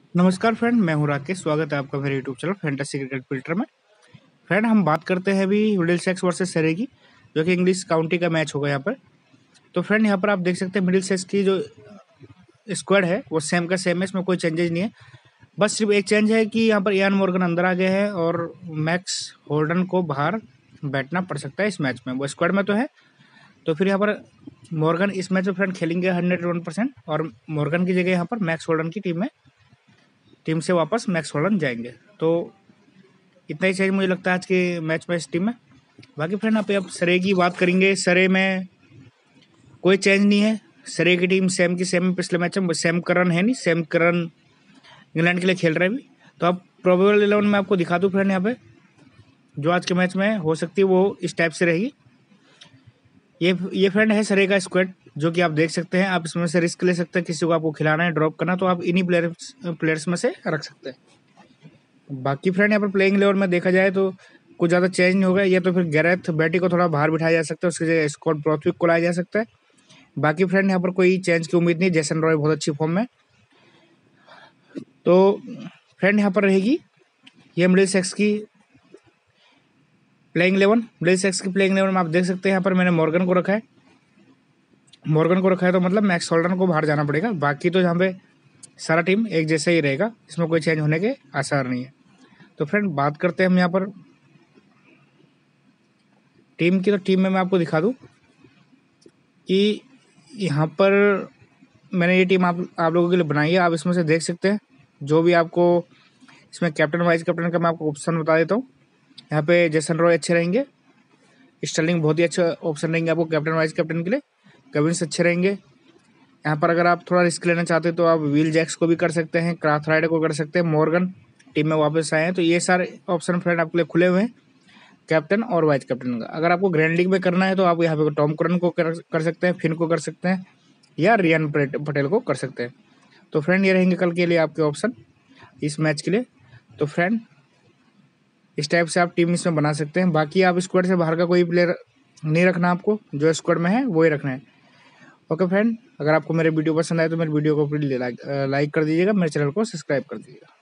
नमस्कार फ्रेंड, मैं हूं राकेश। स्वागत है आपका मेरे YouTube channel fantasy cricket filter में। फ्रेंड, हम बात करते हैं अभी मिडिलसेक्स वर्सेस सरे की, जो कि इंग्लिश काउंटी का मैच होगा यहाँ पर। तो फ्रेंड, यहाँ पर आप देख सकते हैं मिडिलसेक्स की जो स्क्वाड है वो सेम का सेम है, इसमें कोई चेंजेस नहीं है। बस सिर्फ एक चेंज है कि यहाँ पर इयान मॉर्गन अंदर आ गया है और मैक्स होल्डन को बाहर बैठना पड़ सकता है इस मैच में। वो स्क्वाड में तो है, तो फिर यहाँ पर मॉर्गन इस मैच में फ्रेंड खेलेंगे 101%, और मॉर्गन की जगह यहाँ पर मैक्स होल्डन की टीम से वापस मैक्स होल्डन जाएंगे। तो इतना ही चेंज मुझे लगता है आज के मैच में इस टीम में। बाकी फ्रेंड, अब सरे की बात करेंगे। सरे में कोई चेंज नहीं है। सरे की टीम सेम की सेम पिछले मैच में सेम करन है नहीं, सेम करन इंग्लैंड के लिए खेल रहे हैं अभी। तो अब प्रोबेबल 11 में आपको दिखा दूँ फ्रेंड, यहाँ पे जो आज के मैच में हो सकती है वो इस टाइप से रहेगी। ये फ्रेंड है सरे का स्क्वाड, जो कि आप देख सकते हैं। आप इसमें से रिस्क ले सकते हैं, किसी को आपको खिलाना है, ड्रॉप करना, तो आप इन्हीं प्लेयर्स में से रख सकते हैं। बाकी फ्रेंड, यहाँ पर प्लेइंग 11 में देखा जाए तो कुछ ज़्यादा चेंज नहीं होगा। या तो फिर गैरेथ बैटी को थोड़ा बाहर बिठाया जा सकता है, उसकी जगह स्कॉट ब्रॉथविक को लाया जा सकता है। बाकी फ्रेंड, यहाँ पर कोई चेंज की उम्मीद नहीं। जेसन रॉय बहुत अच्छी फॉर्म में। तो फ्रेंड, यहाँ पर रहेगी ये मिडिलसेक्स की प्लेइंग 11। मिडिलसेक्स की प्लेइंग 11 में आप देख सकते हैं, यहाँ पर मैंने मॉर्गन को रखा है। तो मतलब मैक्स होल्डन को बाहर जाना पड़ेगा। बाकी तो यहाँ पे सारा टीम एक जैसा ही रहेगा, इसमें कोई चेंज होने के आसार नहीं है। तो फ्रेंड, बात करते हैं हम यहाँ पर टीम की। तो टीम में मैं आपको दिखा दूं कि यहाँ पर मैंने ये टीम आप लोगों के लिए बनाई है। आप इसमें से देख सकते हैं जो भी आपको इसमें कैप्टन वाइस कैप्टन का मैं आपको ऑप्शन बता देता हूँ। यहाँ पे जेसन रॉय अच्छे रहेंगे, स्टर्लिंग बहुत ही अच्छा ऑप्शन रहेंगे आपको कैप्टन वाइस कैप्टन के लिए, कविंस अच्छे रहेंगे। यहाँ पर अगर आप थोड़ा रिस्क लेना चाहते हैं तो आप विल जैक्स को भी कर सकते हैं, क्राथराइडर को कर सकते हैं। मॉर्गन टीम में वापस आए हैं, तो ये सारे ऑप्शन फ्रेंड आपके लिए खुले हुए हैं कैप्टन और वाइस कैप्टन का। अगर आपको ग्रैंड लीग में करना है तो आप यहाँ पे टॉम करन को कर सकते हैं, फिन को कर सकते हैं, या रियान पटेल को कर सकते हैं। तो फ्रेंड, ये रहेंगे कल के लिए आपके ऑप्शन इस मैच के लिए। तो फ्रेंड, इस टाइप से आप टीम इसमें बना सकते हैं। बाकी आप स्क्वाड से बाहर का कोई प्लेयर नहीं रखना, आपको जो स्क्वाड में है वो ही रखना है। ओके फ्रेंड, अगर आपको मेरे वीडियो पसंद आए तो मेरे वीडियो को प्लीज लाइक कर दीजिएगा, मेरे चैनल को सब्सक्राइब कर दीजिएगा।